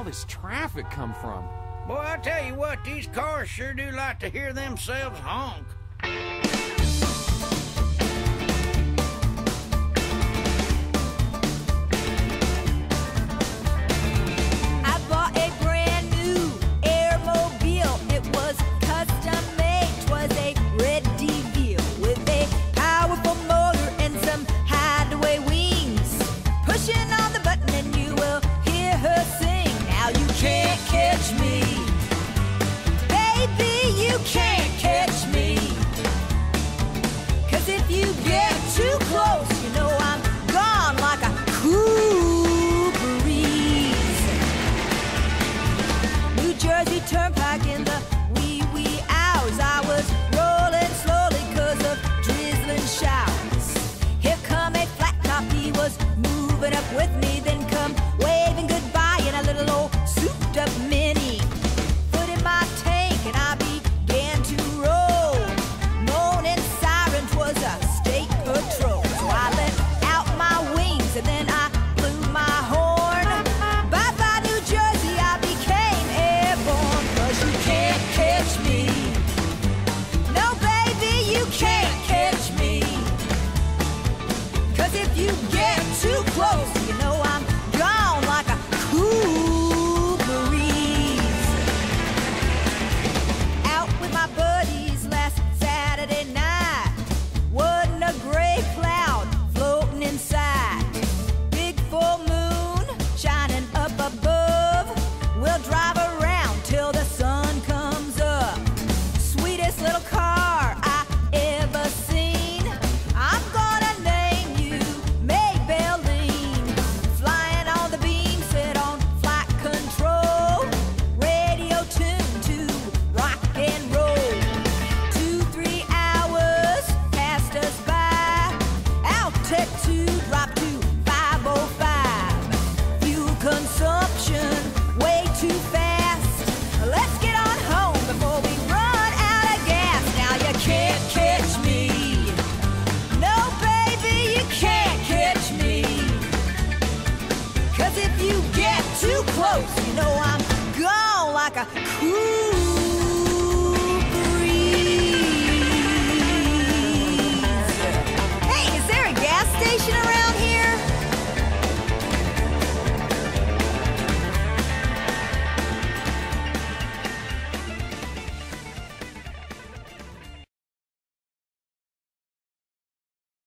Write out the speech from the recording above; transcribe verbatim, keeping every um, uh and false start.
all this traffic come from? Boy, I tell you what, these cars sure do like to hear themselves honk. Turnpike in the wee wee hours, I was rolling slowly cause of drizzling showers. Here come a flat top, he was moving up with me, then come waving goodbye in a little old souped up mini. Put in my tank and I began to roll. Moaning siren, 'twas a state patrol. So I let out my wings and then I blew my horn. Bye bye New Jersey, I became airborne. You can't catch me. No, baby, you can't catch me. 'Cause if you get too close, you know I'm gone like a cool breeze. Out with my buddies last Saturday night. Wasn't a gray cloud floating inside. Big full moon shining up above. We'll drive around till the sun comes up. Sweetest little car I ever seen. I'm gonna name you Maybelline. Flying on the beam, set on flight control. Radio tuned to rock and roll. Two, three hours passed us by. Altitude dropped to five oh five. Fuel consumption way too fast. Let's get on home before we run out of gas. Now you can't catch me. No, baby, you can't catch me. 'Cause if you get too close, you know I'm gone like a cool